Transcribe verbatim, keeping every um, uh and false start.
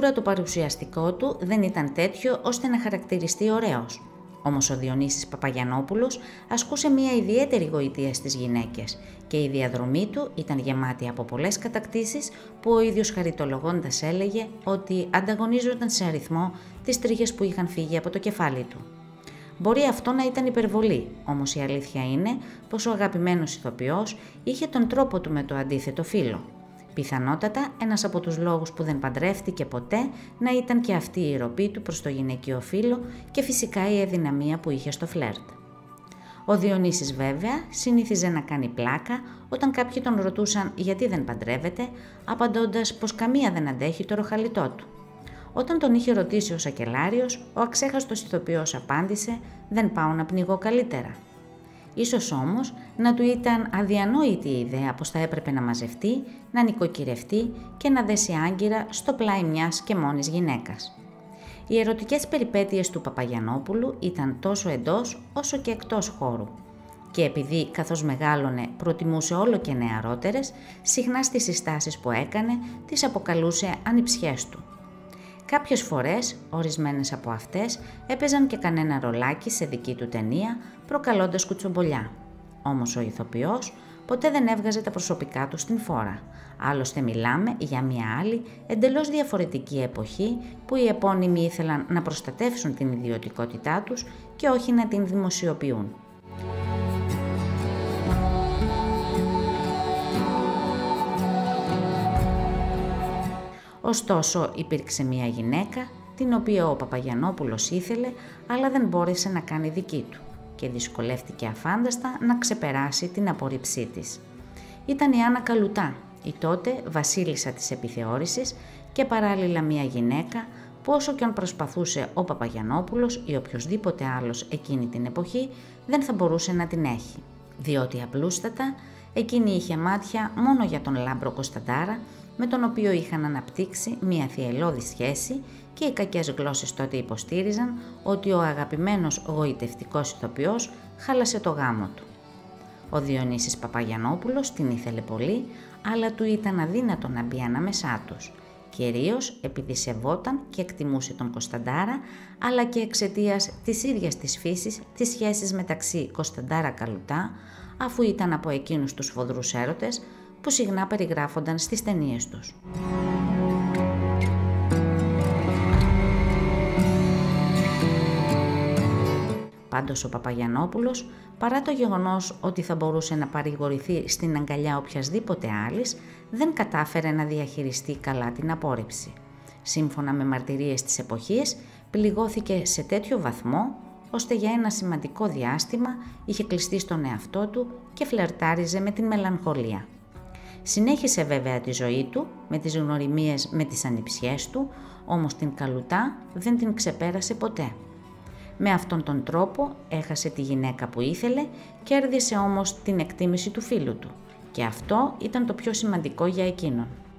Σίγουρα το παρουσιαστικό του δεν ήταν τέτοιο ώστε να χαρακτηριστεί ωραίος. Όμως ο Διονύσης Παπαγιαννόπουλος ασκούσε μια ιδιαίτερη γοητεία στις γυναίκες και η διαδρομή του ήταν γεμάτη από πολλές κατακτήσεις που ο ίδιος χαριτολογώντας έλεγε ότι ανταγωνίζονταν σε αριθμό τις τρίχες που είχαν φύγει από το κεφάλι του. Μπορεί αυτό να ήταν υπερβολή, όμως η αλήθεια είναι πως ο αγαπημένος ηθοποιός είχε τον τρόπο του με το αντίθετο φύλο. Πιθανότατα ένας από τους λόγους που δεν παντρεύτηκε ποτέ να ήταν και αυτή η ροπή του προς το γυναικείο φύλο και φυσικά η αδυναμία που είχε στο φλερτ. Ο Διονύσης βέβαια συνήθιζε να κάνει πλάκα όταν κάποιοι τον ρωτούσαν γιατί δεν παντρεύεται, απαντώντας πως καμία δεν αντέχει το ροχαλιτό του. Όταν τον είχε ρωτήσει ο Σακελάριος, ο αξέχαστος ηθοποιός απάντησε «Δεν πάω να πνιγώ καλύτερα». Ίσως όμως να του ήταν αδιανόητη η ιδέα πως θα έπρεπε να μαζευτεί, να νοικοκυρευτεί και να δέσει άγκυρα στο πλάι μιας και μόνης γυναίκας. Οι ερωτικές περιπέτειες του Παπαγιαννόπουλου ήταν τόσο εντός όσο και εκτός χώρου. Και επειδή καθώς μεγάλωνε προτιμούσε όλο και νεαρότερες, συχνά στις συστάσεις που έκανε τις αποκαλούσε ανιψιές του. Κάποιες φορές, ορισμένες από αυτές, έπαιζαν και κανένα ρολάκι σε δική του ταινία, προκαλώντας κουτσομπολιά. Όμως ο ηθοποιός ποτέ δεν έβγαζε τα προσωπικά του στην φόρα. Άλλωστε μιλάμε για μια άλλη, εντελώς διαφορετική εποχή που οι επώνυμοι ήθελαν να προστατεύσουν την ιδιωτικότητά τους και όχι να την δημοσιοποιούν. Ωστόσο υπήρξε μια γυναίκα την οποία ο Παπαγιαννόπουλος ήθελε αλλά δεν μπόρεσε να κάνει δική του και δυσκολεύτηκε αφάνταστα να ξεπεράσει την απορρίψή της. Ήταν η Άννα Καλουτά, η τότε βασίλισσα της επιθεώρησης και παράλληλα μια γυναίκα που όσο και αν προσπαθούσε ο Παπαγιαννόπουλος ή οποιοσδήποτε άλλος εκείνη την εποχή δεν θα μπορούσε να την έχει. Διότι απλούστατα εκείνη είχε μάτια μόνο για τον Λάμπρο Κωνσταντάρα, με τον οποίο είχαν αναπτύξει μια θυελλώδη σχέση και οι κακές γλώσσες τότε υποστήριζαν ότι ο αγαπημένος γοητευτικός ηθοποιός χάλασε το γάμο του. Ο Διονύσης Παπαγιαννόπουλος την ήθελε πολύ, αλλά του ήταν αδύνατο να μπει ανάμεσά τους, κυρίως επειδή σεβόταν και εκτιμούσε τον Κωνσταντάρα, αλλά και εξαιτίας της ίδιας της φύσης τις σχέσεις μεταξύ Κωνσταντάρα Καλουτά, αφού ήταν από εκείνους τους φοδρούς έρωτες που συχνά περιγράφονταν στις ταινίες τους. Πάντως ο Παπαγιαννόπουλος, παρά το γεγονός ότι θα μπορούσε να παρηγορηθεί στην αγκαλιά οποιασδήποτε άλλης, δεν κατάφερε να διαχειριστεί καλά την απόρριψη. Σύμφωνα με μαρτυρίες της εποχής, πληγώθηκε σε τέτοιο βαθμό, ώστε για ένα σημαντικό διάστημα είχε κλειστεί στον εαυτό του και φλερτάριζε με την μελαγχολία. Συνέχισε βέβαια τη ζωή του με τις γνωριμίες με τις ανιψιές του, όμως την Καλουτά δεν την ξεπέρασε ποτέ. Με αυτόν τον τρόπο έχασε τη γυναίκα που ήθελε, κέρδισε όμως την εκτίμηση του φίλου του και αυτό ήταν το πιο σημαντικό για εκείνον.